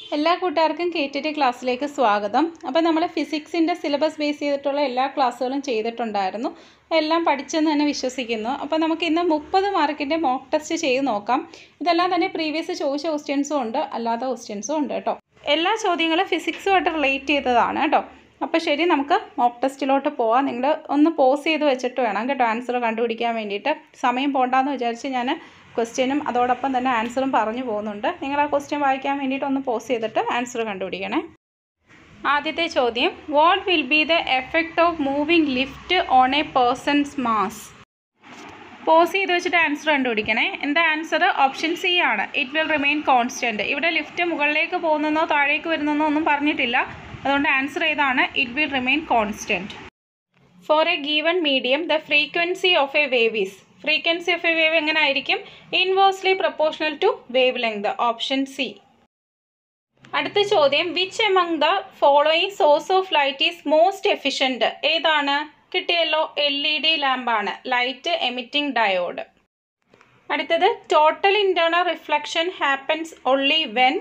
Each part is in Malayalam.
എല്ലാ കൂട്ടുകാർക്കും KTT ക്ലാസ്സിലേക്ക് സ്വാഗതം. അപ്പോൾ നമ്മൾ ഫിസിക്സിൻ്റെ സിലബസ് ബേസ് ചെയ്തിട്ടുള്ള എല്ലാ ക്ലാസ്സുകളും ചെയ്തിട്ടുണ്ടായിരുന്നു. എല്ലാം പഠിച്ചെന്ന് തന്നെ വിശ്വസിക്കുന്നു. അപ്പോൾ നമുക്ക് ഇന്ന് 30 മാർക്കിൻ്റെ മോക്ക് ടെസ്റ്റ് ചെയ്ത് നോക്കാം. ഇതെല്ലാം തന്നെ പ്രീവിയസ് ചോദിച്ച ക്വസ്റ്റ്യൻസും ഉണ്ട്, അല്ലാത്ത ക്വസ്റ്റ്യൻസും ഉണ്ട് കേട്ടോ. എല്ലാ ചോദ്യങ്ങളും ഫിസിക്സുമായിട്ട് റിലേറ്റ് ചെയ്തതാണ് കേട്ടോ. അപ്പോൾ ശരി, നമുക്ക് മോക്ക് ടെസ്റ്റിലോട്ട് പോവാം. നിങ്ങൾ ഒന്ന് പോസ് ചെയ്ത് വെച്ചിട്ട് വേണം കേട്ടോ ആൻസർ കണ്ടുപിടിക്കാൻ വേണ്ടിയിട്ട്. സമയം പോകണ്ടെന്ന് വിചാരിച്ച് ഞാൻ ക്വസ്റ്റ്യനും അതോടൊപ്പം തന്നെ ആൻസറും പറഞ്ഞു പോകുന്നുണ്ട്. നിങ്ങൾ ആ ക്വസ്റ്റ്യൻ വായിക്കാൻ വേണ്ടിയിട്ട് ഒന്ന് പോസ് ചെയ്തിട്ട് ആൻസർ കണ്ടുപിടിക്കണേ. ആദ്യത്തെ ചോദ്യം, what will be the effect of moving lift on a person's mass? Pause ചെയ്ത് വെച്ചിട്ട് ആൻസർ കണ്ടുപിടിക്കണേ. എന്താ ആൻസർ? ഓപ്ഷൻ സി ആണ്, ഇറ്റ് വിൽ റിമെയിൻ കോൺസ്റ്റൻറ്റ്. ഇവിടെ ലിഫ്റ്റ് മുകളിലേക്ക് പോകുന്നോ താഴേക്ക് വരുന്നോ ഒന്നും പറഞ്ഞിട്ടില്ല, അതുകൊണ്ട് ആൻസർ ഏതാണ്? It will remain constant. For a given medium the frequency of a wave is. Frequency of a wave എങ്ങനെ ആയിരിക്കും? Inversely proportional to wavelength. Option C. അടുത്ത ചോദ്യം, which among the following source of light is most efficient? ഏതാണ്? കിട്ടിയല്ലോ, LED ലാമ്പാണ്, ലൈറ്റ് എമിറ്റിംഗ് ഡയോഡ്. അടുത്തത്, total internal reflection happens only when?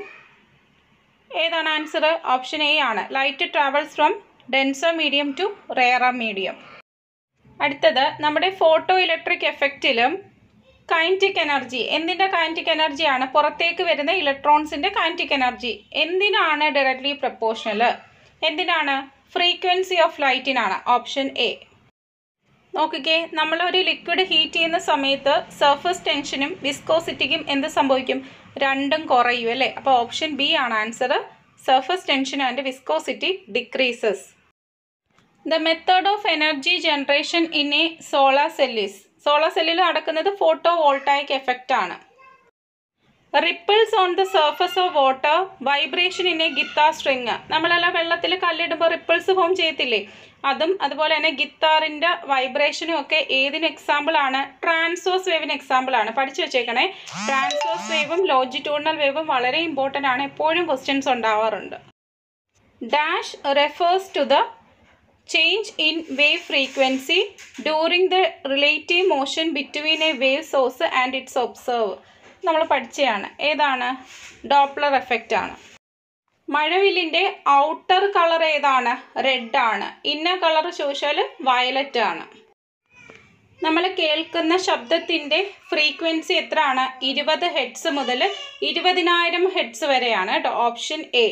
ഏതാണ് ആൻസർ? ഓപ്ഷൻ എ ആണ്, light travels from denser medium to rarer medium. അടുത്തത്, നമ്മുടെ ഫോട്ടോ ഇലക്ട്രിക് എഫക്റ്റിലും കൈനറ്റിക് എനർജി, എന്തിൻ്റെ കൈനറ്റിക് എനർജിയാണ്? പുറത്തേക്ക് വരുന്ന ഇലക്ട്രോൺസിൻ്റെ കൈനറ്റിക് എനർജി എന്തിനാണ് ഡയറക്ട്ലി പ്രൊപ്പോർഷണൽ? എന്തിനാണ്? ഫ്രീക്വൻസി ഓഫ് ലൈറ്റിനാണ്. Option A. നോക്കിക്കേ, നമ്മളൊരു ലിക്വിഡ് ഹീറ്റ് ചെയ്യുന്ന സമയത്ത് സർഫസ് ടെൻഷനും വിസ്കോസിറ്റിക്കും എന്ത് സംഭവിക്കും? രണ്ടും കുറയും അല്ലേ? അപ്പോൾ ഓപ്ഷൻ ബി ആണ് answer. Surface tension and viscosity decreases. The method of energy generation in a solar cell is. Solar സെല്ലിൽ നടക്കുന്നത് ഫോട്ടോ വോൾട്ടായിക് എഫക്റ്റ് ആണ്. Ripples on the surface of water, vibration in a guitar string. നമ്മളെല്ലാം വെള്ളത്തിൽ കല്ലിടുമ്പോൾ റിപ്പിൾസ് ഫോം ചെയ്യത്തില്ലേ? അതും അതുപോലെ തന്നെ ഗിത്താറിൻ്റെ വൈബ്രേഷനും ഒക്കെ ഏതിന് എക്സാമ്പിൾ ആണ്? ട്രാൻസ്വേഴ്സ് വേവിന് എക്സാമ്പിൾ ആണ്. പഠിച്ചു വെച്ചേക്കണേ. ട്രാൻസ്വേഴ്സ് വേവും ലോജിറ്റ്യൂഡിനൽ വേവും വളരെ ഇമ്പോർട്ടൻ്റ് ആണ്, എപ്പോഴും ക്വസ്റ്റ്യൻസ് ഉണ്ടാവാറുണ്ട്. Dash refers to the change in wave frequency during the relative motion between a wave source and its observer. നമ്മൾ പഠിച്ചതാണ്. ഏതാണ്? ഡോപ്ലർ എഫക്റ്റ് ആണ്. മഴവില്ലിൻ്റെ ഔട്ടർ കളർ ഏതാണ്? റെഡ് ആണ്. ഇന്നർ കളർ ചോദിച്ചാൽ വയലറ്റ് ആണ്. നമ്മൾ കേൾക്കുന്ന ശബ്ദത്തിൻ്റെ ഫ്രീക്വൻസി എത്ര ആണ്? 20 ഹെഡ്സ് മുതൽ 20,000 ഹെഡ്സ് വരെയാണ് കേട്ടോ. Option A.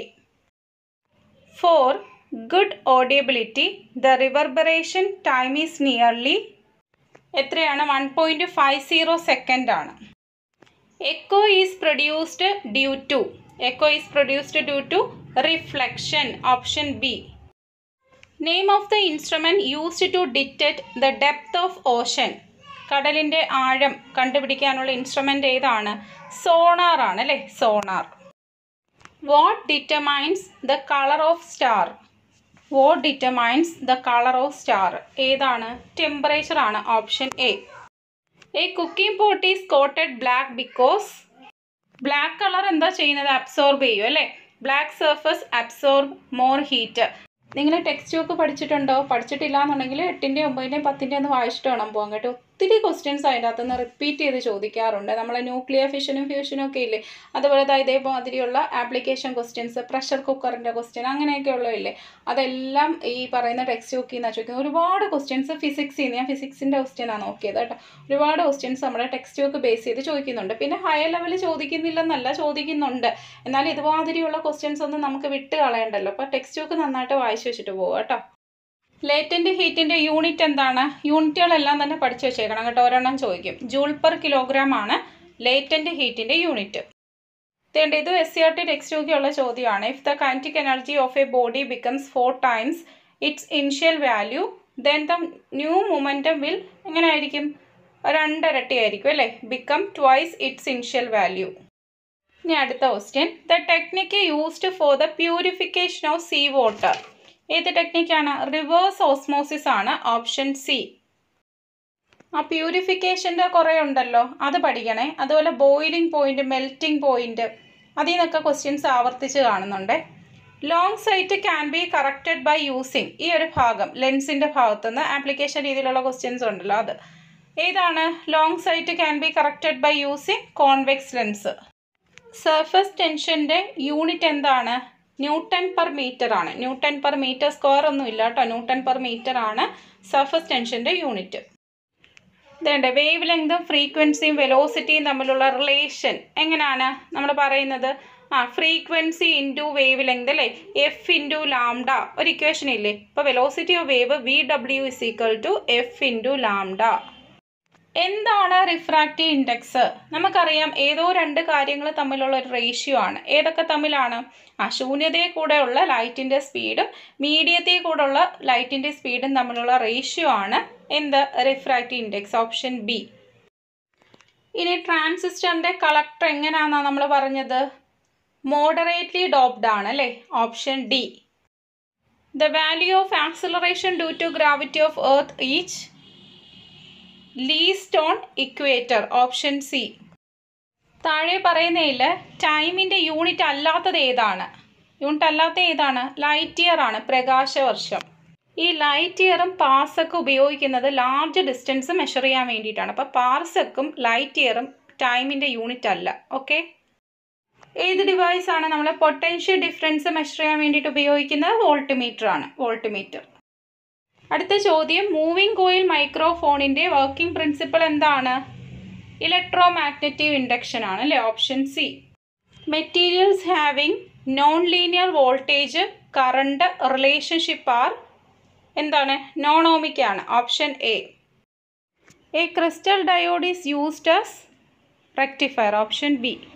4. Good audibility, the reverberation time is nearly എത്രയാണ്? 1.50 സെക്കൻഡ് ആണ്. Echo is produced due to. Echo is produced due to reflection. Option B. Name of the instrument used to detect the depth of ocean. കടലിൻ്റെ ആഴം കണ്ടുപിടിക്കാനുള്ള ഇൻസ്ട്രുമെൻ്റ് ഏതാണ്? സോണാർ ആണ് അല്ലേ? Sonar. What determines the color of star? What determines the color of star? ഏതാണ്? ടെമ്പറേച്ചർ ആണ്. Option A. A cooking pot is coated black because. Black colour എന്താ ചെയ്യുന്നത്? അബ്സോർബ് ചെയ്യും അല്ലേ? Black surface absorb more heat. നിങ്ങൾ ടെക്സ്റ്റ് ബുക്ക് പഠിച്ചിട്ടുണ്ടോ? പഠിച്ചിട്ടില്ല എന്നുണ്ടെങ്കിൽ 8ൻ്റെയും 9ൻ്റെയും 10ൻ്റെയും ഒന്ന് വായിച്ചിട്ട് വേണം പോകാൻ കേട്ടോ. ഒത്തിരി ക്വസ്റ്റ്യൻസ് അതിൻ്റെ അകത്തുനിന്ന് റിപ്പീറ്റ് ചെയ്ത് ചോദിക്കാറുണ്ട്. നമ്മളെ ന്യൂക്ലിയർ ഫിഷനും ഫ്യൂഷനും ഒക്കെ ഇല്ലേ, അതുപോലെ ഇതേമാതിരിയുള്ള ആപ്ലിക്കേഷൻ ക്വസ്റ്റ്യൻസ്, പ്രഷർ കുക്കറിൻ്റെ ക്വസ്റ്റ്യൻ, അങ്ങനെയൊക്കെയുള്ള ഇല്ലേ, അതെല്ലാം ഈ പറയുന്ന ടെക്സ്റ്റ് ബുക്കിൽ നിന്നാണ് ചോദിക്കുന്നത്. ഒരുപാട് ക്വസ്റ്റ്യൻസ് ഫിസിക്സിൽ നിന്ന്, ഞാൻ ഫിസിക്സിൻ്റെ ക്വസ്റ്റ്യനാണ് നോക്കിയത് കേട്ടോ. ഒരുപാട് ക്വസ്റ്റ്യൻസ് നമ്മുടെ ടെക്സ്റ്റ് ബുക്ക് ബേസ് ചെയ്ത് ചോദിക്കുന്നുണ്ട്. പിന്നെ ഹയർ ലെവൽ ചോദിക്കുന്നില്ലെന്നല്ല, ചോദിക്കുന്നുണ്ട്. എന്നാൽ ഇതുമാതിരിയുള്ള ക്വസ്റ്റ്യൻസ് ഒന്നും നമുക്ക് വിട്ട് കളയണ്ടല്ലോ. അപ്പോൾ ടെക്സ്റ്റ് ബുക്ക് നന്നായിട്ട് വായിച്ചു വെച്ചിട്ട് പോവുക കേട്ടോ. ലേറ്റൻ്റ് ഹീറ്റിൻ്റെ യൂണിറ്റ് എന്താണ്? യൂണിറ്റുകളെല്ലാം തന്നെ പഠിച്ചു വെച്ചേക്കണം കേട്ടോ, ഒരെണ്ണം ചോദിക്കും. ജൂൾ പെർ കിലോഗ്രാം ആണ് ലേറ്റൻ്റ് ഹീറ്റിൻ്റെ യൂണിറ്റ്. ഇത് SCERT ടെക്സ്റ്റ് ബുക്കിലുള്ള ചോദ്യമാണ്. If the kinetic energy of a body becomes 4 times its initial value then the new momentum will എങ്ങനെ ആയിരിക്കും? 2 ഇരട്ടി ആയിരിക്കും അല്ലേ? Become twice its initial value. ഇനി അടുത്ത question, the technique used for the purification of sea water. ഏത് ടെക്നിക്കാണ്? റിവേഴ്സ് ഓസ്മോസിസ് ആണ്. Option C. ആ പ്യൂരിഫിക്കേഷൻ്റെ കുറേ ഉണ്ടല്ലോ, അത് പഠിക്കണേ. അതുപോലെ ബോയിലിംഗ് പോയിന്റ്, മെൽറ്റിംഗ് പോയിന്റ്, അതിൽ നിന്നൊക്കെ ക്വസ്റ്റ്യൻസ് ആവർത്തിച്ച് കാണുന്നുണ്ട്. Long sight can be corrected by using. ഈ ഒരു ഭാഗം ലെൻസിൻ്റെ ഭാഗത്തുനിന്ന് ആപ്ലിക്കേഷൻ രീതിയിലുള്ള ക്വസ്റ്റ്യൻസ് ഉണ്ടല്ലോ, അത് ഏതാണ്? Long sight can be corrected by using convex lens. Surface ടെൻഷൻ്റെ യൂണിറ്റ് എന്താണ്? ന്യൂട്ടൺ പെർ മീറ്റർ ആണ്. ന്യൂട്ടൺ പെർ മീറ്റർ സ്ക്വയർ ഒന്നും ഇല്ല കേട്ടോ, ന്യൂട്ടൺ പെർ മീറ്റർ ആണ് സർഫസ് ടെൻഷൻ്റെ യൂണിറ്റ്. ഇതേണ്ട വേവ് ലെങ്തും ഫ്രീക്വൻസിയും വെലോസിറ്റിയും തമ്മിലുള്ള റിലേഷൻ എങ്ങനെയാണ് നമ്മൾ പറയുന്നത്? ഫ്രീക്വൻസി ഇൻറ്റു വേവ് ലെങ്ത് അല്ലേ, എഫ് ഇൻറ്റു ലാംഡ ഒരു ഇക്വേഷൻ ഇല്ലേ. ഇപ്പോൾ velocity of wave VW is equal to F into lambda. എന്താണ് റിഫ്രാക്റ്റീവ് ഇൻഡെക്സ്? നമുക്കറിയാം ഏതോ രണ്ട് കാര്യങ്ങൾ തമ്മിലുള്ള ഒരു റേഷ്യോ ആണ്. ഏതൊക്കെ തമ്മിലാണ്? ശൂന്യതയിൽ കൂടെ ഉള്ള ലൈറ്റിൻ്റെ സ്പീഡും മീഡിയത്തിൽ കൂടെ ഉള്ള ലൈറ്റിൻ്റെ സ്പീഡും തമ്മിലുള്ള റേഷ്യോ ആണ് എന്ത്? Refractive index, option B. ഇനി ട്രാൻസിസ്റ്ററിൻ്റെ കളക്ടർ എങ്ങനെയാണെന്നാണ് നമ്മൾ പറഞ്ഞത്? മോഡറേറ്റ്ലി ഡോപ്ഡ് ആണ് അല്ലേ, option D. The value of acceleration due to gravity of earth each least on equator, option C. താഴെ പറയുന്നതിൽ ടൈമിൻ്റെ യൂണിറ്റ് അല്ലാത്തത് ഏതാണ്? യൂണിറ്റ് അല്ലാത്ത ഏതാണ്? ലൈറ്റ് ഇയർ ആണ്, പ്രകാശവർഷം. ഈ ലൈറ്റ് ഇയറും പാർസക്കും ഉപയോഗിക്കുന്നത് ലാർജ് ഡിസ്റ്റൻസ് മെഷർ ചെയ്യാൻ വേണ്ടിയിട്ടാണ്. അപ്പോൾ പാർസക്കും ലൈറ്റ് ഇയറും ടൈമിൻ്റെ യൂണിറ്റ് അല്ല. ഓക്കെ, ഏത് ഡിവൈസാണ് നമ്മൾ പൊട്ടൻഷ്യൽ ഡിഫറൻസ് മെഷർ ചെയ്യാൻ വേണ്ടിയിട്ട് ഉപയോഗിക്കുന്നത്? വോൾട്ട്മീറ്റർ ആണ്, വോൾട്ട്മീറ്റർ. അടുത്ത ചോദ്യം, മൂവിംഗ് കോയിൽ മൈക്രോഫോണിൻ്റെ വർക്കിംഗ് പ്രിൻസിപ്പൽ എന്താണ്? ഇലക്ട്രോ മാഗ്നറ്റീവ് ഇൻഡക്ഷൻ ആണ് അല്ലേ, option C. Materials having non linear voltage current relationship are എന്താണ്? നോൺ ഓമിക് ആണ്, option A. A crystal diode is used as rectifier, option B.